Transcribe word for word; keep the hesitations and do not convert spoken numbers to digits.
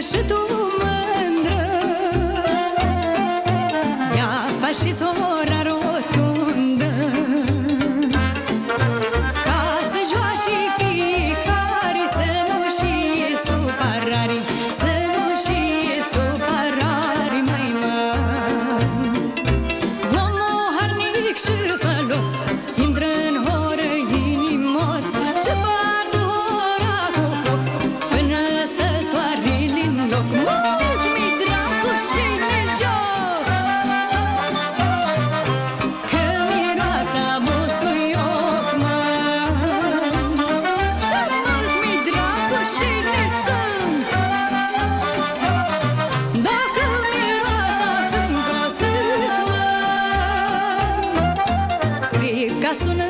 și tu mândră, ia faci și sora rotundă, ca să joace fiecare, să nu știe supărare, să nu știe supărare, măi, măi. Omul harnic și fălos intră în horă inimos și poartă ora cu foc până stă soarele în loc. Mult mi-i dracu și nejoc, că miroasa busuioc, măi. Și mult mi-i dracu și nesânt, dacă miroasa fânt, măi. Scrie ca sună